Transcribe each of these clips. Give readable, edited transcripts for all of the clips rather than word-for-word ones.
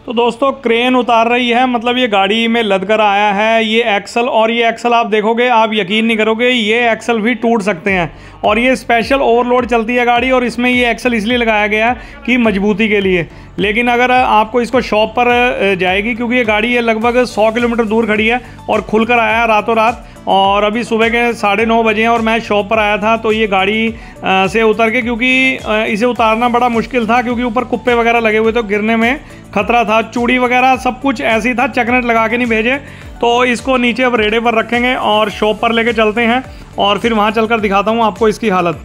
तो दोस्तों क्रेन उतार रही है, मतलब ये गाड़ी में लद कर आया है ये एक्सल। और ये एक्सल आप देखोगे, आप यकीन नहीं करोगे, ये एक्सल भी टूट सकते हैं। और ये स्पेशल ओवरलोड चलती है गाड़ी, और इसमें ये एक्सल इसलिए लगाया गया है कि मजबूती के लिए। लेकिन अगर आपको इसको शॉप पर जाएगी, क्योंकि ये गाड़ी ये लगभग 100 किलोमीटर दूर खड़ी है और खुल कर आया है रातों रात। और अभी सुबह के 9:30 बजे हैं और मैं शॉप पर आया था, तो ये गाड़ी से उतर के, क्योंकि इसे उतारना बड़ा मुश्किल था, क्योंकि ऊपर कुप्पे वगैरह लगे हुए थे, गिरने में खतरा था। चूड़ी वगैरह सब कुछ ऐसी था, चकनेट लगा के नहीं भेजे। तो इसको नीचे अब रेडे पर रखेंगे और शॉप पर लेके चलते हैं, और फिर वहाँ चलकर दिखाता हूँ आपको इसकी हालत।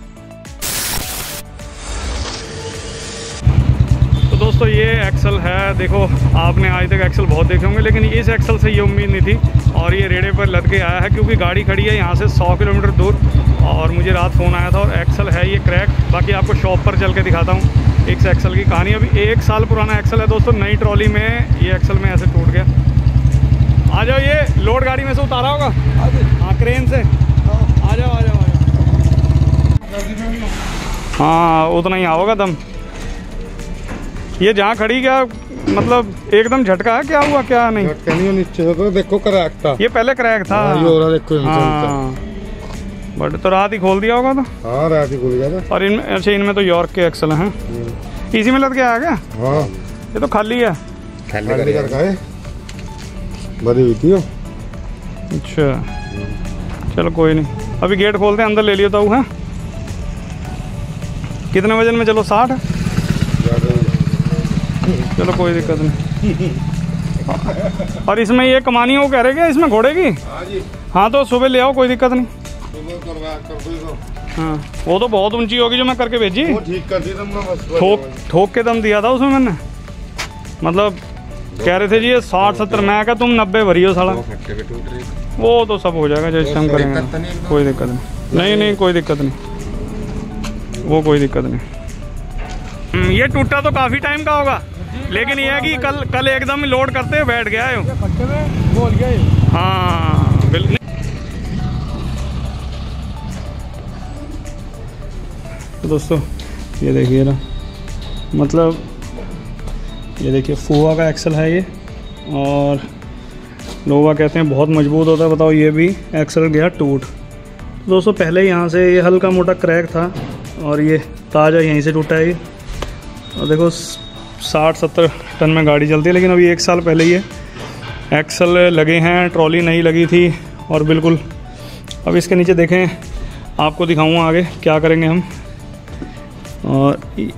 तो दोस्तों ये एक्सल है, देखो आपने आज तक एक्सल बहुत देखे होंगे, लेकिन इस एक्सल से ये उम्मीद नहीं थी। और ये रेडे पर लद के आया है, क्योंकि गाड़ी खड़ी है यहाँ से 100 किलोमीटर दूर, और मुझे रात फ़ोन आया था। और एक्सल है ये क्रैक। बाकी आपको शॉप पर चल के दिखाता हूँ इस एक्सल की कहानी। अभी 1 साल पुराना एक्सल है दोस्तों, नई ट्रॉली में ये एक्सल में ऐसे टूट गया। आ जाओ, ये लोड गाड़ी में से उतारा होगा, हाँ क्रेन से। आ जाओ आ जाओ आ जाओ। हाँ उतना ही आओगा दम। ये जहाँ खड़ी क्या मतलब एकदम झटका है, क्या हुआ क्या नहीं? झटका नहीं, नीचे तो देखो क्रैक था। ये पहले क्रैक था। ये हो रहा देखो। हाँ बट तो रात ही खोल दिया होगा। तो हाँ रात ही खोल गया था। और इनमें अच्छा, इनमें तो यॉर्क के एक्सल हैं। इसी में लग गया है क्या? हाँ ये तो खाली है, खाली कर है, भरी हुई थी। अच्छा चलो कोई नहीं, अभी गेट खोलते हैं, अंदर ले लियो तो है। कितने वजन में? चलो 60। चलो कोई दिक्कत नहीं। और इसमें ये कमानी वो कह रहे क्या इसमें घोड़े की? हाँ तो सुबह ले आओ, कोई दिक्कत नहीं। हाँ वो तो बहुत ऊंची होगी जो मैं करके भेजी। वो ठीक कर दी तुमने, ठोक के दम दिया था उसमें मैंने। मतलब कह रहे थे जी ये 60-70, मैं क्या तुम 90 भरी हो साला। वो तो सब हो जाएगा जैसे हम करेंगे, कोई दिक्कत नहीं। नहीं कोई दिक्कत नहीं, वो कोई दिक्कत नहीं। ये टूटा तो काफ़ी टाइम का होगा, लेकिन ये है कि कल एकदम लोड करते हुए बैठ गया है। हाँ बिल्कुल। तो दोस्तों ये देखिए ना, मतलब ये देखिए फुआ का एक्सल है ये, और लोग कहते हैं बहुत मजबूत होता है। बताओ ये भी एक्सल गया टूट। तो दोस्तों पहले यहाँ से ये हल्का मोटा क्रैक था, और ये ताज़ा यहीं से टूटा है ये। और देखो 60-70 टन में गाड़ी चलती है, लेकिन अभी 1 साल पहले ये एक्सल लगे हैं, ट्रॉली नहीं लगी थी। और बिल्कुल अब इसके नीचे देखें, आपको दिखाऊंगा आगे क्या करेंगे हम। और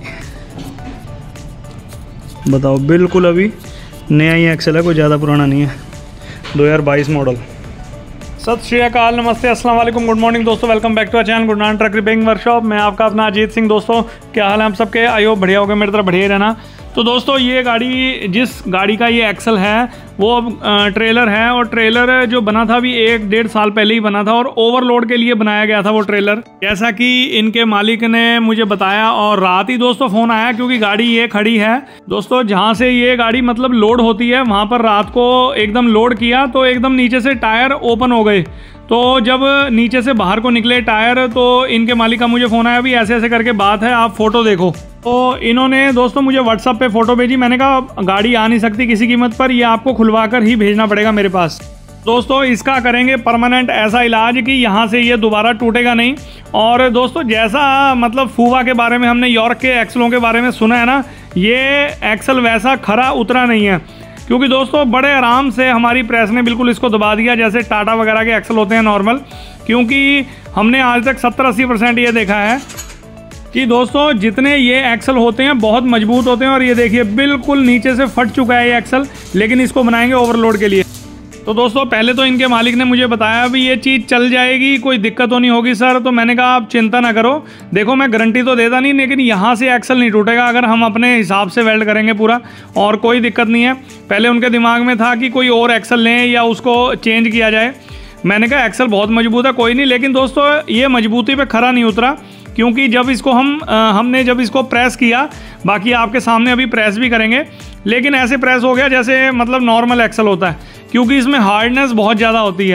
बताओ बिल्कुल अभी नया ही एक्सल है, कोई ज़्यादा पुराना नहीं है, 2022 मॉडल। सत श्री अकाल, नमस्ते, अस्सलाम वालेकुम, गुड मॉर्निंग दोस्तों, welcome back to our channel Gurnan truck repairing workshop. मैं आपका अपना अजीत सिंह। दोस्तों क्या हाल है आप सबके? आई होप बढ़िया होगा, मेरी तरफ बढ़िया ही रहना। तो दोस्तों ये गाड़ी, जिस गाड़ी का ये एक्सल है वो अब ट्रेलर है, और ट्रेलर जो बना था अभी 1-1.5 साल पहले ही बना था, और ओवरलोड के लिए बनाया गया था वो ट्रेलर, जैसा कि इनके मालिक ने मुझे बताया। और रात ही दोस्तों फ़ोन आया, क्योंकि गाड़ी ये खड़ी है दोस्तों जहाँ से ये गाड़ी मतलब लोड होती है, वहाँ पर रात को एकदम लोड किया तो एकदम नीचे से टायर ओपन हो गए। तो जब नीचे से बाहर को निकले टायर, तो इनके मालिक का मुझे फ़ोन आया, अभी ऐसे ऐसे करके बात है, आप फ़ोटो देखो। तो इन्होंने दोस्तों मुझे व्हाट्सएप पे फ़ोटो भेजी। मैंने कहा गाड़ी आ नहीं सकती किसी कीमत पर, ये आपको खुलवा कर ही भेजना पड़ेगा मेरे पास। दोस्तों इसका करेंगे परमानेंट ऐसा इलाज कि यहाँ से ये दोबारा टूटेगा नहीं। और दोस्तों जैसा मतलब फूवा के बारे में हमने यॉर्क के एक्सलों के बारे में सुना है ना, ये एक्सल वैसा खरा उतरा नहीं है, क्योंकि दोस्तों बड़े आराम से हमारी प्रेस ने बिल्कुल इसको दबा दिया, जैसे टाटा वगैरह के एक्सल होते हैं नॉर्मल। क्योंकि हमने आज तक 70-80% ये देखा है कि दोस्तों जितने ये एक्सल होते हैं बहुत मजबूत होते हैं। और ये देखिए बिल्कुल नीचे से फट चुका है ये एक्सल, लेकिन इसको बनाएंगे ओवरलोड के लिए। तो दोस्तों पहले तो इनके मालिक ने मुझे बताया अभी ये चीज़ चल जाएगी, कोई दिक्कत तो नहीं होगी सर। तो मैंने कहा आप चिंता ना करो, देखो मैं गारंटी तो देता नहीं, लेकिन यहाँ से एक्सल नहीं टूटेगा अगर हम अपने हिसाब से वेल्ड करेंगे पूरा, और कोई दिक्कत नहीं है। पहले उनके दिमाग में था कि कोई और एक्सल लें या उसको चेंज किया जाए। मैंने कहा एक्सल बहुत मजबूत है, कोई नहीं। लेकिन दोस्तों ये मजबूती पे खरा नहीं उतरा, क्योंकि जब इसको हमने जब इसको प्रेस किया, बाकी आपके सामने अभी प्रेस भी करेंगे, लेकिन ऐसे प्रेस हो गया जैसे मतलब नॉर्मल एक्सल होता है, क्योंकि इसमें हार्डनेस बहुत ज़्यादा होती है।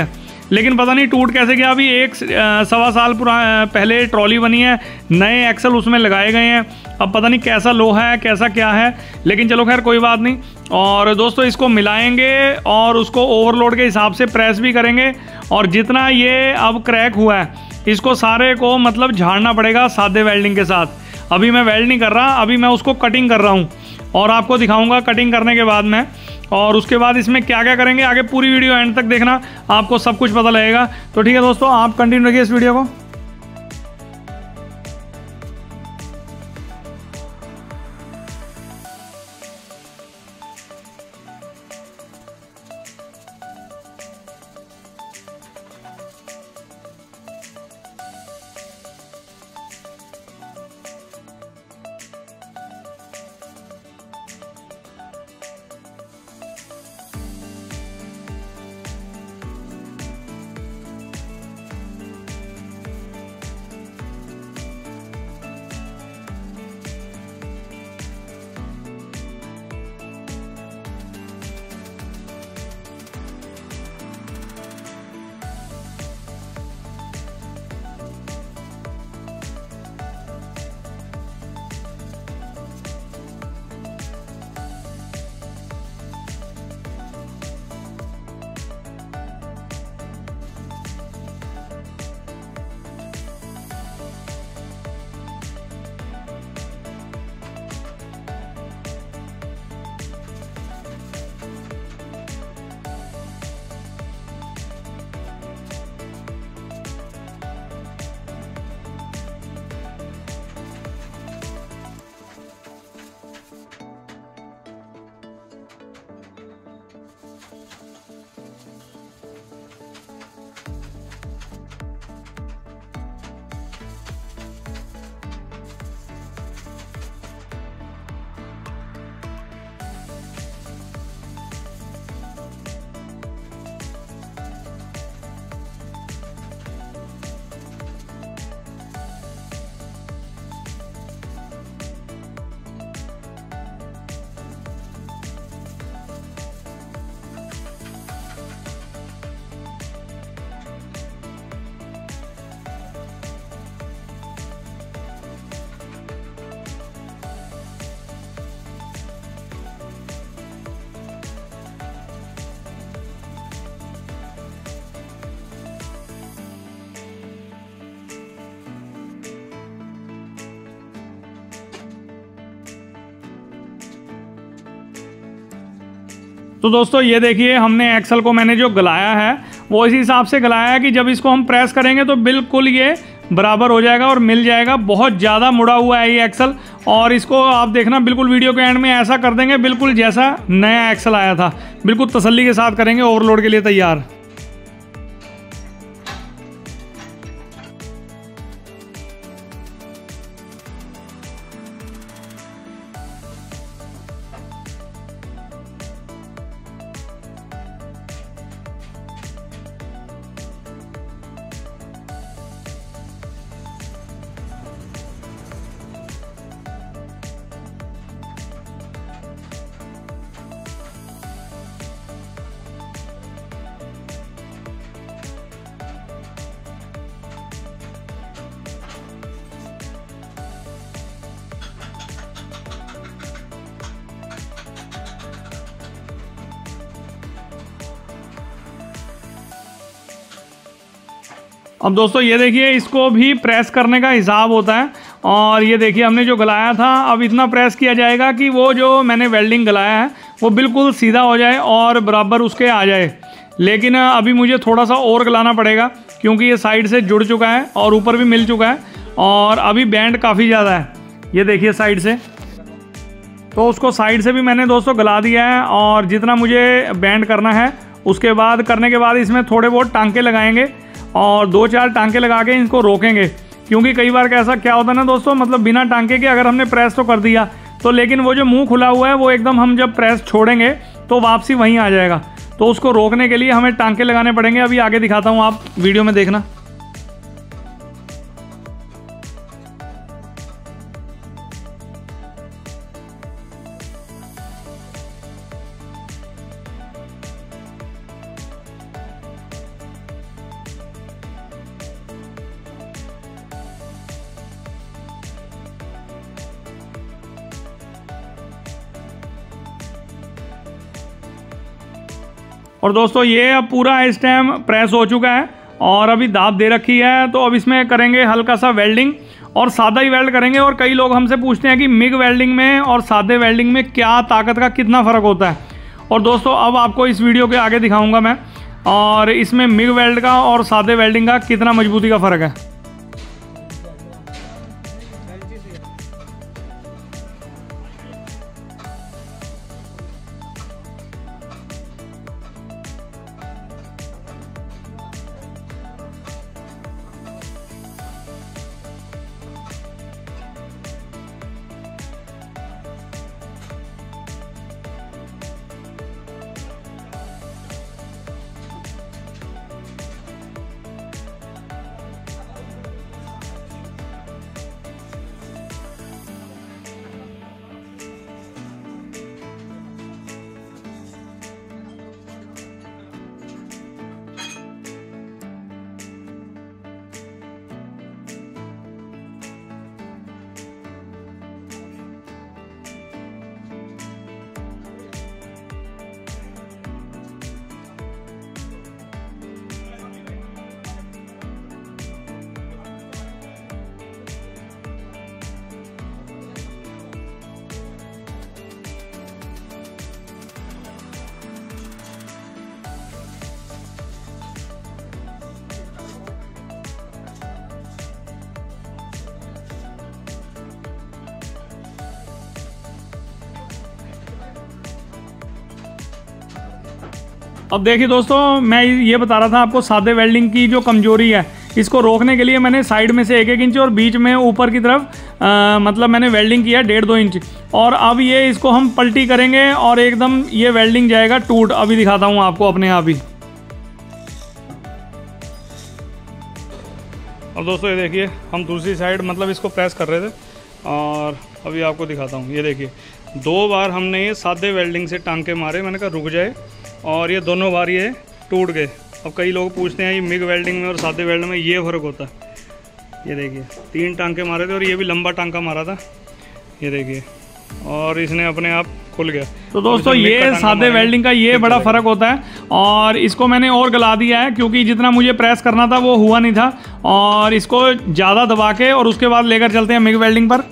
लेकिन पता नहीं टूट कैसे गया। अभी 1-1.25 साल पहले ट्रॉली बनी है, नए एक्सल उसमें लगाए गए हैं। अब पता नहीं कैसा लोहा है, कैसा क्या है, लेकिन चलो खैर कोई बात नहीं। और दोस्तों इसको मिलाएंगे और उसको ओवरलोड के हिसाब से प्रेस भी करेंगे। और जितना ये अब क्रैक हुआ है इसको सारे को मतलब झाड़ना पड़ेगा सादे वेल्डिंग के साथ। अभी मैं वेल्ड नहीं कर रहा, अभी मैं उसको कटिंग कर रहा हूँ और आपको दिखाऊंगा कटिंग करने के बाद में। और उसके बाद इसमें क्या क्या करेंगे आगे पूरी वीडियो एंड तक देखना, आपको सब कुछ पता लगेगा। तो ठीक है दोस्तों, आप कंटिन्यू रखिए इस वीडियो को। तो दोस्तों ये देखिए, हमने एक्सल को मैंने जो गलाया है वो इसी हिसाब से गलाया है कि जब इसको हम प्रेस करेंगे तो बिल्कुल ये बराबर हो जाएगा और मिल जाएगा। बहुत ज़्यादा मुड़ा हुआ है ये एक्सल, और इसको आप देखना बिल्कुल वीडियो के एंड में ऐसा कर देंगे बिल्कुल जैसा नया एक्सल आया था। बिल्कुल तसल्ली के साथ करेंगे, ओवरलोड के लिए तैयार। अब दोस्तों ये देखिए, इसको भी प्रेस करने का हिसाब होता है। और ये देखिए हमने जो गलाया था, अब इतना प्रेस किया जाएगा कि वो जो मैंने वेल्डिंग गलाया है वो बिल्कुल सीधा हो जाए और बराबर उसके आ जाए। लेकिन अभी मुझे थोड़ा सा और गलाना पड़ेगा क्योंकि ये साइड से जुड़ चुका है और ऊपर भी मिल चुका है, और अभी बैंड काफ़ी ज़्यादा है। ये देखिए साइड से, तो उसको साइड से भी मैंने दोस्तों गला दिया है। और जितना मुझे बैंड करना है उसके बाद करने के बाद इसमें थोड़े बहुत टांके लगाएंगे और 2-4 टांके लगा के इनको रोकेंगे। क्योंकि कई बार कैसा क्या होता है ना दोस्तों, मतलब बिना टांके के अगर हमने प्रेस तो कर दिया तो लेकिन वो जो मुंह खुला हुआ है वो एकदम हम जब प्रेस छोड़ेंगे तो वापसी वहीं आ जाएगा। तो उसको रोकने के लिए हमें टांके लगाने पड़ेंगे। अभी आगे दिखाता हूँ, आप वीडियो में देखना। और दोस्तों ये अब पूरा इस टाइम प्रेस हो चुका है और अभी दाब दे रखी है। तो अब इसमें करेंगे हल्का सा वेल्डिंग और सादा ही वेल्ड करेंगे। और कई लोग हमसे पूछते हैं कि मिग वेल्डिंग में और सादे वेल्डिंग में क्या ताकत का कितना फ़र्क होता है। और दोस्तों अब आपको इस वीडियो के आगे दिखाऊंगा मैं और इसमें मिग वेल्ड का और सादे वेल्डिंग का कितना मजबूती का फ़र्क है। अब देखिए दोस्तों, मैं ये बता रहा था आपको सादे वेल्डिंग की जो कमजोरी है, इसको रोकने के लिए मैंने साइड में से 1-1 इंच और बीच में ऊपर की तरफ मतलब मैंने वेल्डिंग किया 1.5-2 इंच। और अब ये इसको हम पलटी करेंगे और एकदम ये वेल्डिंग जाएगा टूट। अभी दिखाता हूँ आपको अपने आप ही। अब दोस्तों ये देखिए, हम दूसरी साइड मतलब इसको प्रेस कर रहे थे और अभी आपको दिखाता हूँ। ये देखिए 2 बार हमने ये सादे वेल्डिंग से टांके मारे, मैंने कहा रुक जाए, और ये दोनों बार ये टूट गए। अब कई लोग पूछते हैं ये मिग वेल्डिंग में और सादे वेल्ड में ये फ़र्क होता है। ये देखिए 3 टांके मारे थे और ये भी लंबा टांका मारा था, ये देखिए, और इसने अपने आप खुल गया। तो दोस्तों ये सादे वेल्डिंग का ये बड़ा फ़र्क होता है। और इसको मैंने और गला दिया है क्योंकि जितना मुझे प्रेस करना था वो हुआ नहीं था, और इसको ज़्यादा दबा के और उसके बाद लेकर चलते हैं मिग वेल्डिंग पर।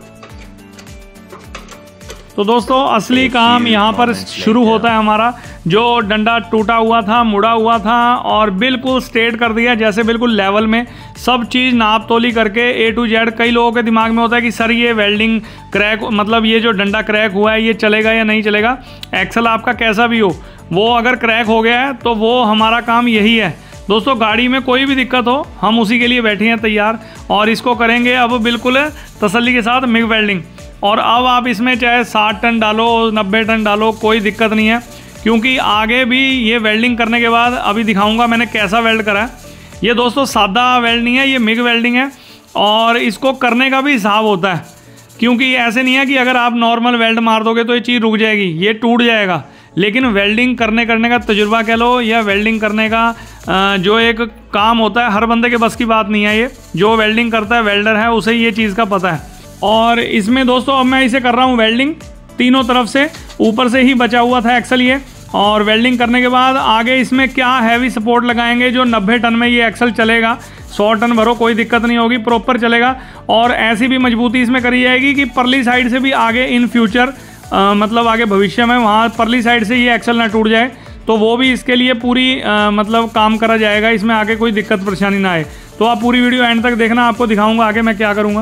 तो दोस्तों असली काम यहाँ पर शुरू होता है हमारा। जो डंडा टूटा हुआ था, मुड़ा हुआ था, और बिल्कुल स्ट्रेट कर दिया, जैसे बिल्कुल लेवल में सब चीज़ नाप तोली करके A to Z। कई लोगों के दिमाग में होता है कि सर ये वेल्डिंग क्रैक, मतलब ये जो डंडा क्रैक हुआ है ये चलेगा या नहीं चलेगा। एक्सल आपका कैसा भी हो, वो अगर क्रैक हो गया है तो वो हमारा काम यही है। दोस्तों गाड़ी में कोई भी दिक्कत हो, हम उसी के लिए बैठे हैं तैयार, और इसको करेंगे अब बिल्कुल तसल्ली के साथ मिग वेल्डिंग। और अब आप इसमें चाहे 60 टन डालो, 90 टन डालो, कोई दिक्कत नहीं है, क्योंकि आगे भी ये वेल्डिंग करने के बाद अभी दिखाऊंगा मैंने कैसा वेल्ड करा है। ये दोस्तों सादा वेल्ड नहीं है, ये मिग वेल्डिंग है, और इसको करने का भी हिसाब होता है, क्योंकि ऐसे नहीं है कि अगर आप नॉर्मल वेल्ड मार दोगे तो ये चीज़ रुक जाएगी, ये टूट जाएगा। लेकिन वेल्डिंग करने का तजुर्बा कह लो, या वेल्डिंग करने का जो एक काम होता है, हर बंदे के बस की बात नहीं है। ये जो वेल्डिंग करता है, वेल्डर है, उसे ये चीज़ का पता है। और इसमें दोस्तों अब मैं इसे कर रहा हूँ वेल्डिंग तीनों तरफ से। ऊपर से ही बचा हुआ था एक्सल ये, और वेल्डिंग करने के बाद आगे इसमें क्या हैवी सपोर्ट लगाएंगे जो 90 टन में ये एक्सल चलेगा। 100 टन भरो कोई दिक्कत नहीं होगी, प्रॉपर चलेगा। और ऐसी भी मजबूती इसमें करी जाएगी कि परली साइड से भी आगे इन फ्यूचर मतलब आगे भविष्य में वहाँ परली साइड से ये एक्सल ना टूट जाए, तो वो भी इसके लिए पूरी मतलब काम करा जाएगा, इसमें आगे कोई दिक्कत परेशानी ना आए। तो आप पूरी वीडियो एंड तक देखना, आपको दिखाऊंगा आगे मैं क्या करूँगा।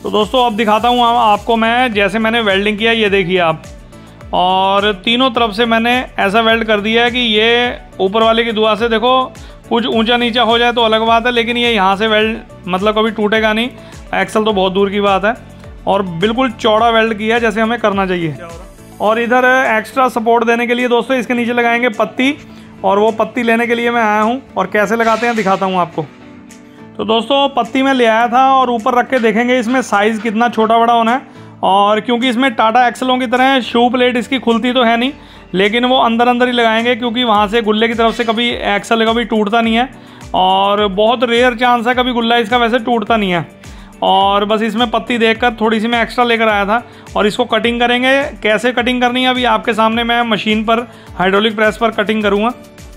तो दोस्तों अब दिखाता हूँ आपको मैं, जैसे मैंने वेल्डिंग किया ये देखिए आप, और तीनों तरफ से मैंने ऐसा वेल्ड कर दिया है कि ये ऊपर वाले की दुआ से देखो कुछ ऊंचा नीचा हो जाए तो अलग बात है, लेकिन ये यहाँ से वेल्ड मतलब कभी टूटेगा नहीं। एक्सल तो बहुत दूर की बात है, और बिल्कुल चौड़ा वेल्ड किया जैसे हमें करना चाहिए। और इधर एक्स्ट्रा सपोर्ट देने के लिए दोस्तों इसके नीचे लगाएंगे पत्ती, और वो पत्ती लेने के लिए मैं आया हूँ, और कैसे लगाते हैं दिखाता हूँ आपको। तो दोस्तों पत्ती मैं ले आया था और ऊपर रख के देखेंगे इसमें साइज़ कितना छोटा बड़ा होना है। और क्योंकि इसमें टाटा एक्सलों की तरह शू प्लेट इसकी खुलती तो है नहीं, लेकिन वो अंदर अंदर ही लगाएंगे, क्योंकि वहाँ से गुल्ले की तरफ से कभी एक्सल कभी टूटता नहीं है, और बहुत रेयर चांस है कभी गुल्ला इसका वैसे टूटता नहीं है। और बस इसमें पत्ती देखकर थोड़ी सी मैं एक्स्ट्रा लेकर आया था, और इसको कटिंग करेंगे। कैसे कटिंग करनी है अभी आपके सामने मैं मशीन पर हाइड्रोलिक प्रेस पर कटिंग करूँगा।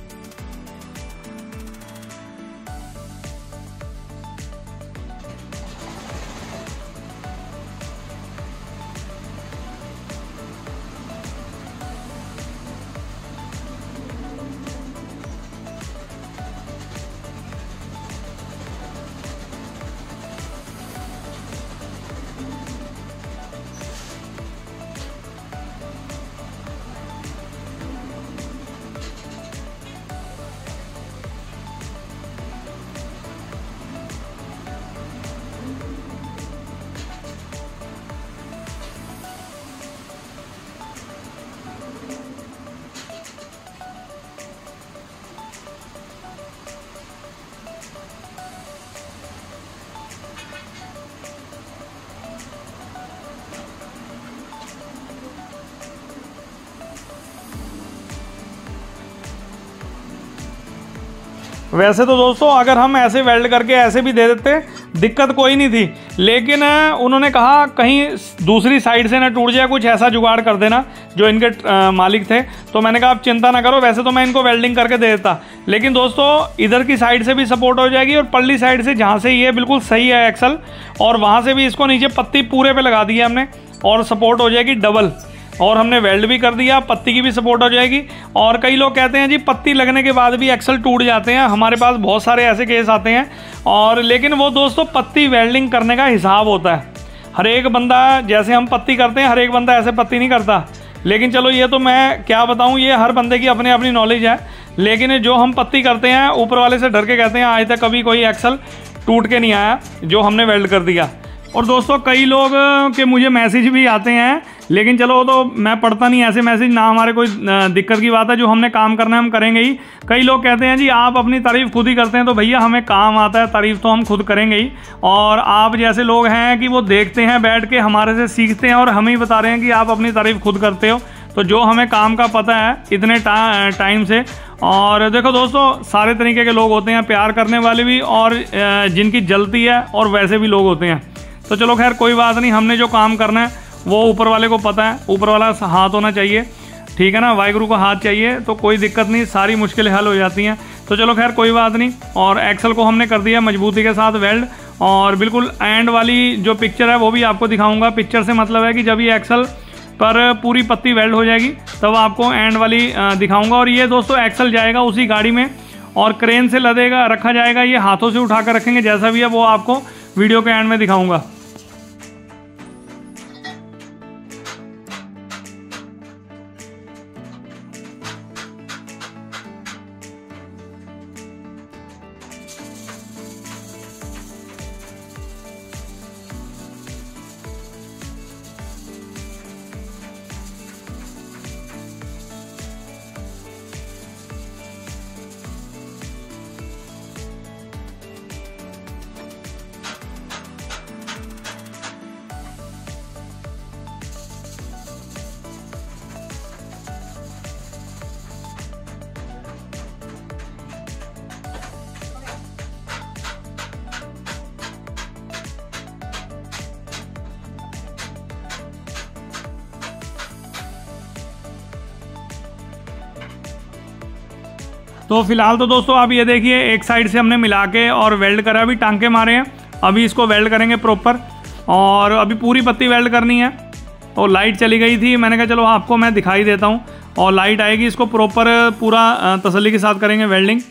वैसे तो दोस्तों अगर हम ऐसे वेल्ड करके ऐसे भी दे देते दिक्कत कोई नहीं थी, लेकिन उन्होंने कहा कहीं दूसरी साइड से ना टूट जाए, कुछ ऐसा जुगाड़ कर देना जो इनके मालिक थे। तो मैंने कहा आप चिंता ना करो, वैसे तो मैं इनको वेल्डिंग करके दे देता, लेकिन दोस्तों इधर की साइड से भी सपोर्ट हो जाएगी और पल्ली साइड से जहाँ से ये बिल्कुल सही है एक्सल, और वहाँ से भी इसको नीचे पत्ती पूरे पे लगा दी है हमने, और सपोर्ट हो जाएगी डबल। और हमने वेल्ड भी कर दिया, पत्ती की भी सपोर्ट हो जाएगी। और कई लोग कहते हैं जी पत्ती लगने के बाद भी एक्सल टूट जाते हैं, हमारे पास बहुत सारे ऐसे केस आते हैं। और लेकिन वो दोस्तों पत्ती वेल्डिंग करने का हिसाब होता है, हर एक बंदा जैसे हम पत्ती करते हैं हर एक बंदा ऐसे पत्ती नहीं करता। लेकिन चलो ये तो मैं क्या बताऊँ, ये हर बंदे की अपनी अपनी नॉलेज है, लेकिन जो हम पत्ती करते हैं ऊपर वाले से डर के कहते हैं आज तक कभी कोई एक्सल टूट के नहीं आया जो हमने वेल्ड कर दिया। और दोस्तों कई लोग के मुझे मैसेज भी आते हैं, लेकिन चलो वो तो मैं पढ़ता नहीं ऐसे मैसेज, ना हमारे कोई दिक्कत की बात है, जो हमने काम करना है हम करेंगे ही। कई लोग कहते हैं जी आप अपनी तारीफ़ खुद ही करते हैं, तो भैया हमें काम आता है, तारीफ़ तो हम खुद करेंगे ही। और आप जैसे लोग हैं कि वो देखते हैं बैठ के, हमारे से सीखते हैं और हम ही बता रहे हैं कि आप अपनी तारीफ़ खुद करते हो, तो जो हमें काम का पता है इतने टाइम से। और देखो दोस्तों सारे तरीके के लोग होते हैं, प्यार करने वाले भी और जिनकी जलती है, और वैसे भी लोग होते हैं। तो चलो खैर कोई बात नहीं, हमने जो काम करना है वो ऊपर वाले को पता है, ऊपर वाला हाथ होना चाहिए, ठीक है ना, वाहिगुरु का हाथ चाहिए, तो कोई दिक्कत नहीं, सारी मुश्किलें हल हो जाती हैं। तो चलो खैर कोई बात नहीं। और एक्सल को हमने कर दिया मजबूती के साथ वेल्ड, और बिल्कुल एंड वाली जो पिक्चर है वो भी आपको दिखाऊंगा। पिक्चर से मतलब है कि जब ये एक्सल पर पूरी पत्ती वेल्ड हो जाएगी तब आपको एंड वाली दिखाऊंगा। और ये दोस्तों एक्सल जाएगा उसी गाड़ी में, और क्रेन से लदेगा रखा जाएगा, ये हाथों से उठा कर रखेंगे, जैसा भी है वो आपको वीडियो के एंड में दिखाऊंगा। तो फिलहाल तो दोस्तों आप ये देखिए एक साइड से हमने मिला के और वेल्ड करा, अभी टांके मारे हैं, अभी इसको वेल्ड करेंगे प्रॉपर, और अभी पूरी पत्ती वेल्ड करनी है। तो लाइट चली गई थी, मैंने कहा चलो आपको मैं दिखाई देता हूँ, और लाइट आएगी, इसको प्रॉपर पूरा तसल्ली के साथ करेंगे वेल्डिंग।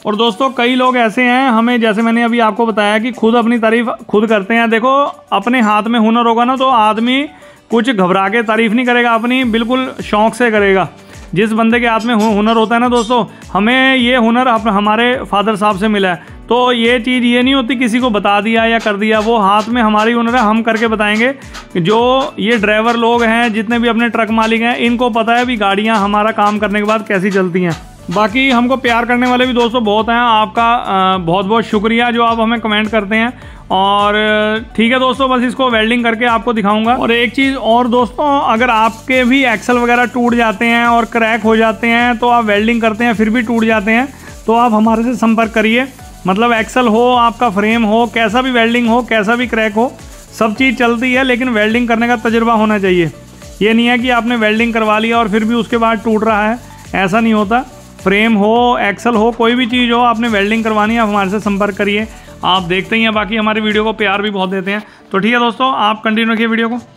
और दोस्तों कई लोग ऐसे हैं, हमें जैसे मैंने अभी आपको बताया कि खुद अपनी तारीफ खुद करते हैं। देखो अपने हाथ में हुनर होगा ना तो आदमी कुछ घबरा के तारीफ नहीं करेगा, अपनी बिल्कुल शौक से करेगा। जिस बंदे के हाथ में हुनर होता है ना दोस्तों, हमें ये हुनर हमारे फादर साहब से मिला है, तो ये चीज़ ये नहीं होती किसी को बता दिया या कर दिया, वो हाथ में हमारी हुनर है, हम करके बताएंगे। जो ये ड्राइवर लोग हैं, जितने भी अपने ट्रक मालिक हैं, इनको पता है भी गाड़ियाँ हमारा काम करने के बाद कैसी चलती हैं। बाकी हमको प्यार करने वाले भी दोस्तों बहुत हैं, आपका बहुत बहुत शुक्रिया जो आप हमें कमेंट करते हैं। और ठीक है दोस्तों, बस इसको वेल्डिंग करके आपको दिखाऊंगा। और एक चीज़ और दोस्तों, अगर आपके भी एक्सल वगैरह टूट जाते हैं और क्रैक हो जाते हैं, तो आप वेल्डिंग करते हैं फिर भी टूट जाते हैं, तो आप हमारे से संपर्क करिए। मतलब एक्सल हो, आपका फ्रेम हो, कैसा भी वेल्डिंग हो, कैसा भी क्रैक हो, सब चीज़ चलती है, लेकिन वेल्डिंग करने का तजुर्बा होना चाहिए। ये नहीं है कि आपने वेल्डिंग करवा लिया और फिर भी उसके बाद टूट रहा है, ऐसा नहीं होता। फ्रेम हो, एक्सल हो, कोई भी चीज़ हो, आपने वेल्डिंग करवानी है, आप हमारे से संपर्क करिए। आप देखते ही हैं, बाकी हमारी वीडियो को प्यार भी बहुत देते हैं। तो ठीक है दोस्तों, आप कंटिन्यू रखिए वीडियो को।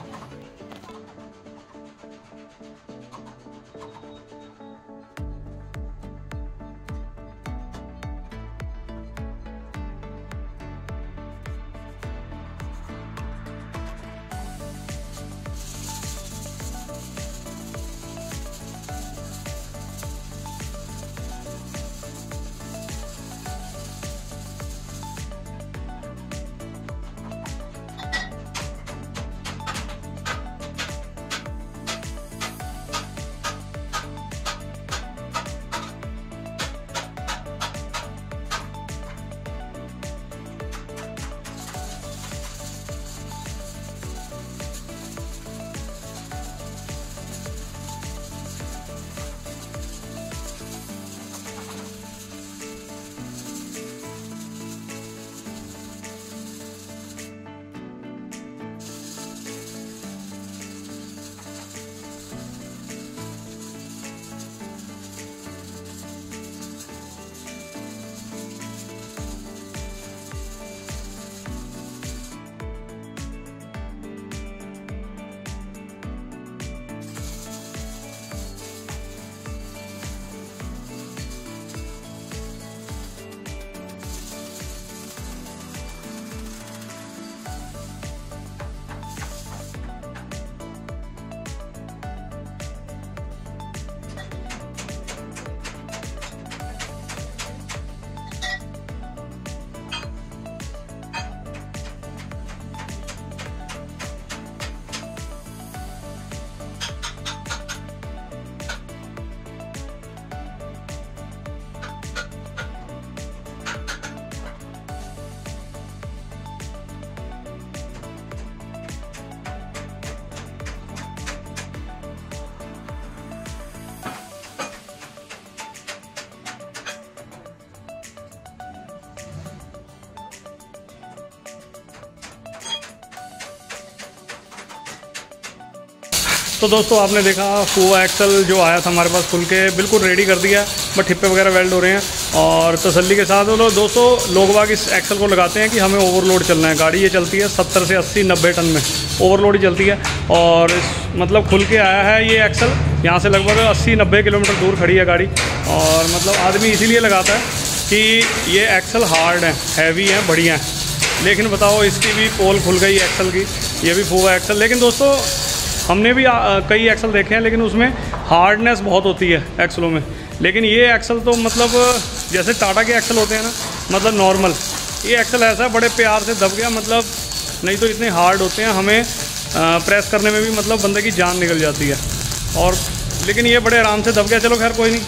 तो दोस्तों आपने देखा फूवा एक्सल जो आया था हमारे पास खुल के बिल्कुल रेडी कर दिया, बट हिप्पे वगैरह वेल्ड हो रहे हैं और तसल्ली के साथ। तो दोस्तों लोग बाग इस एक्सल को लगाते हैं कि हमें ओवरलोड चलना है। गाड़ी ये चलती है 70 से 80 90 टन में, ओवरलोड ही चलती है। और मतलब खुल के आया है ये एक्सल, यहाँ से लगभग 80-90 किलोमीटर दूर खड़ी है गाड़ी। और मतलब आदमी इसीलिए लगाता है कि ये एक्सल हार्ड है, हैवी है, बढ़िया है। लेकिन बताओ इसकी भी पोल खुल गई एक्सल की, ये भी फूवा एक्सल। लेकिन दोस्तों हमने भी कई एक्सल देखे हैं, लेकिन उसमें हार्डनेस बहुत होती है एक्सलों में। लेकिन ये एक्सल तो मतलब जैसे टाटा के एक्सल होते हैं ना, मतलब नॉर्मल, ये एक्सल ऐसा है बड़े प्यार से दब गया, मतलब नहीं तो इतने हार्ड होते हैं, हमें प्रेस करने में भी मतलब बंदे की जान निकल जाती है। और लेकिन ये बड़े आराम से दब गया। चलो खैर कोई नहीं,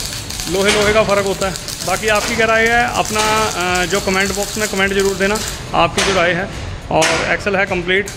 लोहे का फ़र्क होता है। बाकी आपकी क्या राय है, अपना जो कमेंट बॉक्स में कमेंट ज़रूर देना आपकी जो राय है। और एक्सल है कंप्लीट,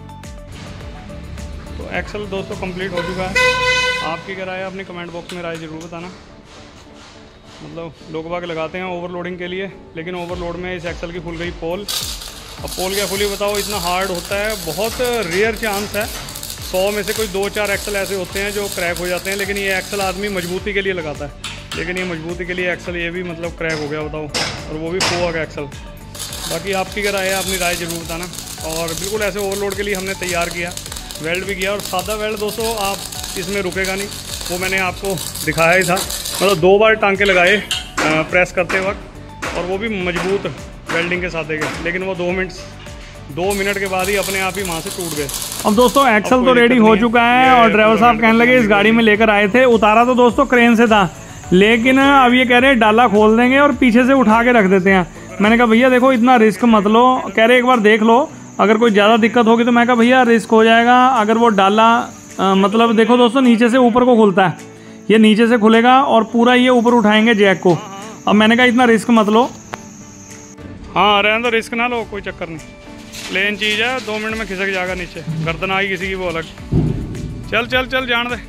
तो एक्सल दोस्तों कंप्लीट हो चुका है। आपकी क्या राय है, अपनी कमेंट बॉक्स में राय ज़रूर बताना। मतलब लोग बाग लगाते हैं ओवरलोडिंग के लिए, लेकिन ओवरलोड में इस एक्सल की खुल गई पोल। अब पोल क्या खुली बताओ, इतना हार्ड होता है, बहुत रेयर चांस है, 100 में से कोई 2-4 एक्सल ऐसे होते हैं जो क्रैक हो जाते हैं। लेकिन ये एक्सल आदमी मजबूती के लिए लगाता है, लेकिन ये मजबूती के लिए एक्सल ये भी मतलब क्रैक हो गया बताओ, और वो भी फूवा का एक्सल। बाकी आपकी क्या राय है, अपनी राय ज़रूर बताना। और बिल्कुल ऐसे ओवरलोड के लिए हमने तैयार किया, वेल्ड भी किया। और सादा वेल्ड दोस्तों आप इसमें रुकेगा नहीं, वो मैंने आपको दिखाया ही था। मतलब 2 बार टांके लगाए प्रेस करते वक्त, और वो भी मजबूत वेल्डिंग के साथ देंगे, लेकिन वो 2 मिनट के बाद ही अपने आप ही वहाँ से टूट गए। अब दोस्तों एक्सल तो रेडी हो चुका है, और ड्राइवर साहब कहने लगे इस गाड़ी में लेकर आए थे, उतारा तो दोस्तों क्रेन से था, लेकिन अब ये कह रहे हैं डाला खोल देंगे और पीछे से उठा के रख देते हैं। मैंने कहा भैया देखो इतना रिस्क मत लो, कह रहे एक बार देख लो, अगर कोई ज़्यादा दिक्कत होगी तो मैं कहा भैया रिस्क हो जाएगा। अगर वो डाला मतलब देखो दोस्तों नीचे से ऊपर को खुलता है, ये नीचे से खुलेगा और पूरा ये ऊपर उठाएंगे जैक को। अब मैंने कहा इतना रिस्क मत लो। हाँ रहने दो, रिस्क ना लो, कोई चक्कर नहीं, प्लेन चीज़ है, 2 मिनट में खिसक जाएगा नीचे, गर्दन आई किसी की वो अलग। चल चल चल जान दे,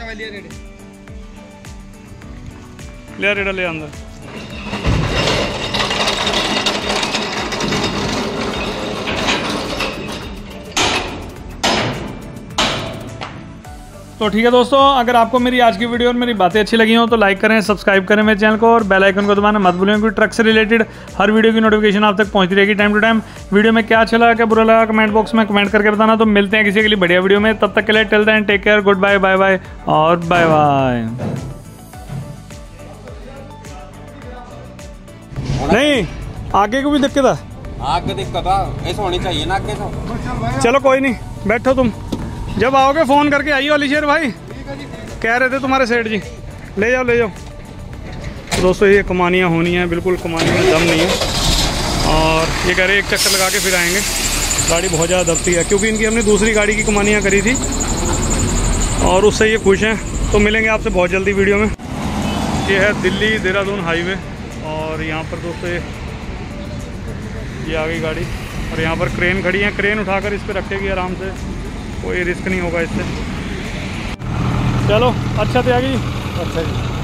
ले रेडा ले अंदर। तो ठीक है दोस्तों, अगर आपको मेरी आज की वीडियो और मेरी बातें अच्छी लगी हो तो लाइक करें, सब्सक्राइब करें मेरे चैनल को, और बेल आइकन को दबाना मत भूलें, क्योंकि ट्रक से रिलेटेड हर वीडियो की नोटिफिकेशन आप तक पहुंचती रहेगी टाइम टू टाइम। वीडियो में क्या अच्छा लगा क्या बुरा लगा कमेंट बॉक्स में कमेंट करके बताना। तो मिलते हैं किसी के लिए बढ़िया वीडियो में, तब तक के लिए till then take care, good bye, bye bye और बाय बाय। नहीं आगे को भी दिक्कत है, आगे दिक्कत है, ऐसा होनी चाहिए ना आगे तो। चलो कोई नहीं, बैठो तुम, जब आओगे फ़ोन करके आइए अलीशेर भाई, कह रहे थे तुम्हारे सेठ जी, ले जाओ ले जाओ। तो दोस्तों ये कमानियाँ होनी हैं, बिल्कुल कमानी में दम नहीं है, और ये कह रहे एक चक्कर लगा के फिर आएंगे। गाड़ी बहुत ज़्यादा दबती है, क्योंकि इनकी हमने दूसरी गाड़ी की कमानियाँ करी थी और उससे ये खुश हैं। तो मिलेंगे आपसे बहुत जल्दी वीडियो में। ये है दिल्ली देहरादून हाईवे, और यहाँ पर दोस्तों ये आ गई गाड़ी, और यहाँ पर क्रेन खड़ी है, क्रेन उठाकर इस पर रखेगी आराम से, कोई रिस्क नहीं होगा इससे। चलो अच्छा त्यागी, अच्छा जी।